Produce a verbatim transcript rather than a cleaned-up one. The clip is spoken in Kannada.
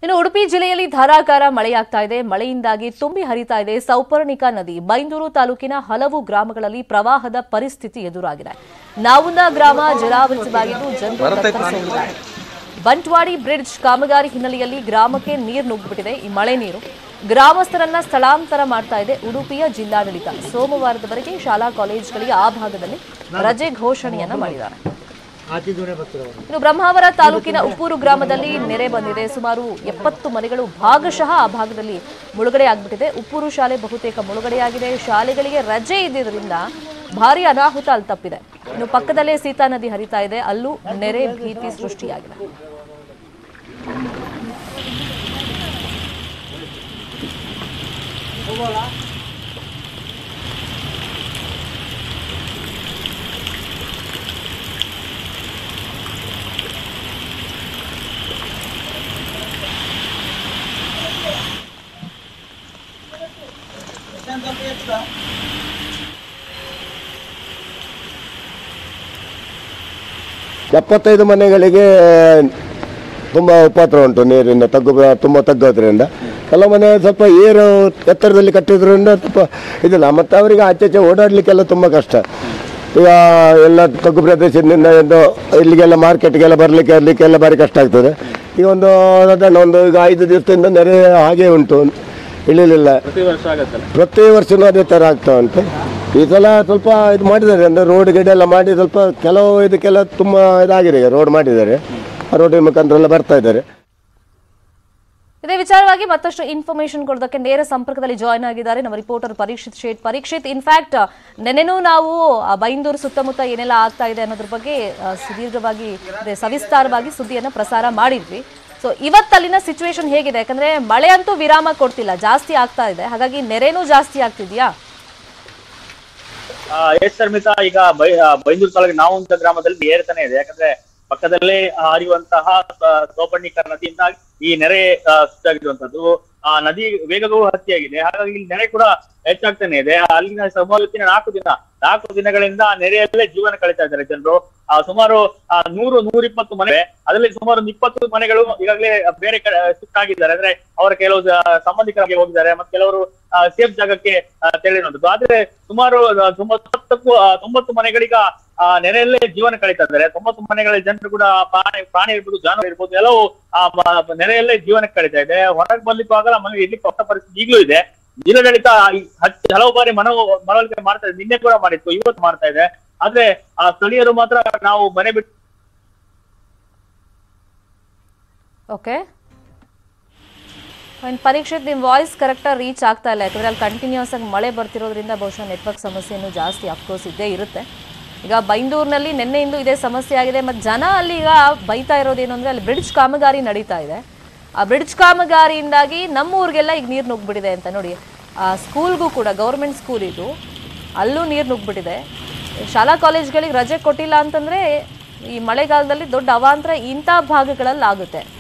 ಇನ್ನು ಉಡುಪಿ ಜಿಲ್ಲೆಯಲ್ಲಿ ಧಾರಾಕಾರ ಮಳೆಯಾಗ್ತಾ ಇದೆ. ಮಳೆಯಿಂದಾಗಿ ತುಂಬಿ ಹರಿತಾ ಇದೆ ಸೌಪರ್ಣಿಕಾ ನದಿ. ಬೈಂದೂರು ತಾಲೂಕಿನ ಹಲವು ಗ್ರಾಮಗಳಲ್ಲಿ ಪ್ರವಾಹದ ಪರಿಸ್ಥಿತಿ ಎದುರಾಗಿದೆ. ನಾವುಂದ ಗ್ರಾಮ ಜಲಾವೃತವಾಗಿದ್ದು ಜನರು ತತ್ತರಿಸಿದ್ದಾರೆ. ಬಂಟ್ವಾಡಿ ಬ್ರಿಡ್ಜ್ ಕಾಮಗಾರಿ ಹಿನ್ನೆಲೆಯಲ್ಲಿ ಗ್ರಾಮಕ್ಕೆ ನೀರು ನುಗ್ಗಿಬಿಟ್ಟಿದೆ. ಈ ಮಳೆ ನೀರು ಗ್ರಾಮಸ್ಥರನ್ನ ಸ್ಥಳಾಂತರ ಮಾಡ್ತಾ ಇದೆ ಉಡುಪಿಯ ಜಿಲ್ಲಾಡಳಿತ. ಸೋಮವಾರದವರೆಗೆ ಶಾಲಾ ಕಾಲೇಜುಗಳಿಗೆ ಆ ಭಾಗದಲ್ಲಿ ರಜೆ ಘೋಷಣೆಯನ್ನ ಮಾಡಿದ್ದಾರೆ. ಇನ್ನು ಬ್ರಹ್ಮಾವರ ತಾಲೂಕಿನ ಉಪ್ಪೂರು ಗ್ರಾಮದಲ್ಲಿ ನೆರೆ ಬಂದಿದೆ. ಸುಮಾರು ಎಪ್ಪತ್ತು ಮನೆಗಳು ಭಾಗಶಃ ಆ ಭಾಗದಲ್ಲಿ ಮುಳುಗಡೆ ಆಗ್ಬಿಟ್ಟಿದೆ. ಉಪ್ಪೂರು ಶಾಲೆ ಬಹುತೇಕ ಮುಳುಗಡೆಯಾಗಿದೆ. ಶಾಲೆಗಳಿಗೆ ರಜೆ ಇದ್ದಿದ್ದರಿಂದ ಭಾರಿ ಅನಾಹುತ ಅಲ್ಲಿ ತಪ್ಪಿದೆ. ಇನ್ನು ಪಕ್ಕದಲ್ಲೇ ಸೀತಾ ನದಿ ಹರಿತಾ ಇದೆ. ಅಲ್ಲೂ ನೆರೆ ಭೀತಿ ಸೃಷ್ಟಿಯಾಗಿದೆ. ಎಪ್ಪತ್ತೈದು ಮನೆಗಳಿಗೆ ತುಂಬ ಉಪದ್ರ ಉಂಟು. ನೀರಿಂದ ತಗ್ಗು ತುಂಬ ತಗ್ಗೋದ್ರಿಂದ ಕೆಲವು ಮನೆ ಸ್ವಲ್ಪ ಏರು ಎತ್ತರದಲ್ಲಿ ಕಟ್ಟಿದ್ರಿಂದ ಸ್ವಲ್ಪ ಇದಿಲ್ಲ. ಮತ್ತು ಅವರಿಗೆ ಆಚೆ ಓಡಾಡಲಿಕ್ಕೆಲ್ಲ ತುಂಬ ಕಷ್ಟ. ಈಗ ಎಲ್ಲ ತಗ್ಗು ಪ್ರದೇಶದಿಂದ ಒಂದು ಇಲ್ಲಿಗೆಲ್ಲ ಮಾರ್ಕೆಟ್ಗೆಲ್ಲ ಬರಲಿಕ್ಕೆ ಇರಲಿಕ್ಕೆಲ್ಲ ಭಾರಿ ಕಷ್ಟ ಆಗ್ತದೆ. ಈಗ ಒಂದು ಸಾಧಾರಣ ಒಂದು ಈಗ ಐದು ದಿವಸದಿಂದ ನೆರೆ ಹಾಗೆ ಉಂಟು, ಇಳಿಲಿಲ್ಲ. ಪ್ರತಿ ವರ್ಷವೂ ಅದೇ ಥರ ಆಗ್ತಾ ಉಂಟು. ಈ ಸಲ ಸ್ವಲ್ಪ ಇದು ಮಾಡಿದ್ದಾರೆ, ಅಂದರೆ ರೋಡ್ ಗಿಡ ಎಲ್ಲ ಮಾಡಿ ಸ್ವಲ್ಪ ಕೆಲವು ಇದಕ್ಕೆಲ್ಲ ತುಂಬ ಇದಾಗಿದೆ. ಈಗ ರೋಡ್ ಮಾಡಿದ್ದಾರೆ, ಆ ರೋಡಿನ ಮುಖಾಂತರ ಎಲ್ಲ ಬರ್ತಾ ಇದ್ದಾರೆ. ಇದೇ ವಿಚಾರವಾಗಿ ಮತ್ತಷ್ಟು ಇನ್ಫಾರ್ಮೇಶನ್ ಕೊಡೋದಕ್ಕೆ ನೇರ ಸಂಪರ್ಕದಲ್ಲಿ ಜಾಯ್ನ್ ಆಗಿದ್ದಾರೆ ನಮ್ಮ ರಿಪೋರ್ಟರ್ ಪರೀಕ್ಷಿತ್ ಶೇಟ್. ಪರೀಕ್ಷಿತ್, ಇನ್ಫ್ಯಾಕ್ಟ್ ನೆನೆನೂ ನಾವು ಬೈಂದೂರು ಸುತ್ತಮುತ್ತ ಏನೆಲ್ಲ ಆಗ್ತಾ ಇದೆ ಅನ್ನೋದ್ರ ಬಗ್ಗೆ ಸುದೀರ್ಘವಾಗಿ ಸವಿಸ್ತಾರವಾಗಿ ಸುದ್ದಿಯನ್ನು ಪ್ರಸಾರ ಮಾಡಿದ್ವಿ. ಸೊ ಇವತ್ತಲ್ಲಿನ ಸಿಚುವೇಶನ್ ಹೇಗಿದೆ? ಯಾಕಂದ್ರೆ ಮಳೆ ಅಂತೂ ವಿರಾಮ ಕೊಡ್ತಿಲ್ಲ, ಜಾಸ್ತಿ ಆಗ್ತಾ ಇದೆ. ಹಾಗಾಗಿ ನೆರೆನೂ ಜಾಸ್ತಿ ಆಗ್ತಿದ್ಯಾ? ಎಸ್ ಶರ್ಮಿತಾ, ಈಗ ಬೈಂದೂರು ತಾಲೂಕಿನ ನಾವುಂದ ಗ್ರಾಮದಲ್ಲಿ ಏರ್ತಾನೆ ಇದೆ. ಯಾಕಂದ್ರೆ ಪಕ್ಕದಲ್ಲೇ ಹರಿಯುವಂತಹ ಸೌಪರ್ಣಿಕಾ ನದಿಯಿಂದಾಗಿ ಈ ನೆರೆ ಹೆಚ್ಚಾಗಿರುವಂತದ್ದು. ಆ ನದಿ ವೇಗವೂ ಹೆಚ್ಚಾಗಿದೆ. ಹಾಗಾಗಿ ಇಲ್ಲಿ ನೆರೆ ಕೂಡ ಹೆಚ್ಚಾಗ್ತಾನೆ ಇದೆ. ಅಲ್ಲಿನ ಸುಮಾರು ನಾಲ್ಕು ದಿನ ನಾಲ್ಕು ದಿನಗಳಿಂದ ನೆರೆಯಲ್ಲೇ ಜೀವನ ಕಳೀತಾ ಇದ್ದಾರೆ ಜನರು. ಆ ಸುಮಾರು ಆ ನೂರು ನೂರಿಪ್ಪತ್ತು ಮನೆ, ಅದರಲ್ಲಿ ಸುಮಾರು ಒಂದು ಇಪ್ಪತ್ತು ಮನೆಗಳು ಈಗಾಗಲೇ ಬೇರೆ ಕಡೆ ಶಿಫ್ಟ್ ಆಗಿದ್ದಾರೆ. ಅಂದ್ರೆ ಅವರ ಕೆಲವು ಸಂಬಂಧಿಕರಿಗೆ ಹೋಗಿದ್ದಾರೆ, ಮತ್ತೆ ಕೆಲವರು ಸೇಫ್ ಜಾಗಕ್ಕೆ ತೆರಳಿರುವಂತದ್ದು. ಆದ್ರೆ ಸುಮಾರು ತೊಂಬತ್ತಕ್ಕೂ ತೊಂಬತ್ತು ಮನೆಗಳೀಗ ಆ ನೆರೆಯಲ್ಲೇ ಜೀವನ ಕಳೀತಾ ಇದ್ದಾರೆ. ತೊಂಬತ್ತು ಮನೆಗಳ ಜನರು ಕೂಡ ಪ್ರಾಣಿ ಪ್ರಾಣಿ ಇರ್ಬೋದು, ಜಾನುವಾರು ಇರ್ಬೋದು, ಎಲ್ಲವೂ ಆ ನೆರೆಯಲ್ಲೇ ಜೀವನಕ್ಕೆ ಕಳೀತಾ ಇದೆ. ಹೊರಗೆ ಬರ್ಲಿಕ್ಕೂ ಆಗಲ್ಲ, ಮನೆ ಇರ್ಲಿಕ್ಕೆ ಹೊಸ ಪರಿಸ್ಥಿತಿ ಈಗಲೂ ಇದೆ. ಜಿಲ್ಲಾಡಳಿತ ಹಲವು ಬಾರಿ ಮನೋ ಮನವೊಲಿಕೆ ಮಾಡ್ತಾ ಇದೆ. ನಿನ್ನೆ ಕೂಡ ಮಾಡಿತ್ತು, ಇವತ್ತು ಮಾಡ್ತಾ ಇದೆ. ಆದ್ರೆ ಆ ಸ್ಥಳೀಯರು ಮಾತ್ರ ನಾವು ಮನೆ ಬಿಟ್ಟು ಓಕೆ ಪರೀಕ್ಷಿತ್, ನಿಮ್ ವಾಯ್ಸ್ ಕರೆಕ್ಟ್ ಆಗಿ ರೀಚ್ ಆಗ್ತಾ ಇಲ್ಲ. ಯಾಕಂದ್ರೆ ಅಲ್ಲಿ ಕಂಟಿನ್ಯೂಸ್ ಆಗಿ ಮಳೆ ಬರ್ತಿರೋದ್ರಿಂದ ಬಹುಶಃ ನೆಟ್ವರ್ಕ್ ಸಮಸ್ಯೆನೂ ಜಾಸ್ತಿ ಅಫ್ಕೋರ್ಸ್ ಇದ್ದೇ ಇರುತ್ತೆ. ಈಗ ಬೈಂದೂರಿನಲ್ಲಿ ನಿನ್ನೆಯಿಂದ ಇದೇ ಸಮಸ್ಯೆ ಆಗಿದೆ. ಮತ್ತು ಜನ ಅಲ್ಲಿ ಈಗ ಬೈತಾ ಇರೋದೇನು ಅಂದರೆ ಅಲ್ಲಿ ಬ್ರಿಡ್ಜ್ ಕಾಮಗಾರಿ ನಡೀತಾ ಇದೆ. ಆ ಬ್ರಿಡ್ಜ್ ಕಾಮಗಾರಿಯಿಂದಾಗಿ ನಮ್ಮ ಊರಿಗೆಲ್ಲ ಈಗ ನೀರು ನುಗ್ಗಿಬಿಟ್ಟಿದೆ ಅಂತ ನೋಡಿ. ಆ ಸ್ಕೂಲ್ಗೂ ಕೂಡ ಗೌರ್ಮೆಂಟ್ ಸ್ಕೂಲ್ ಇದು, ಅಲ್ಲೂ ನೀರು ನುಗ್ಗಿಬಿಟ್ಟಿದೆ. ಶಾಲಾ ಕಾಲೇಜ್ಗಳಿಗೆ ರಜೆ ಕೊಟ್ಟಿಲ್ಲ ಅಂತಂದರೆ ಈ ಮಳೆಗಾಲದಲ್ಲಿ ದೊಡ್ಡ ಅವಾಂತರ ಇಂಥ ಭಾಗಗಳಲ್ಲಿ ಆಗುತ್ತೆ.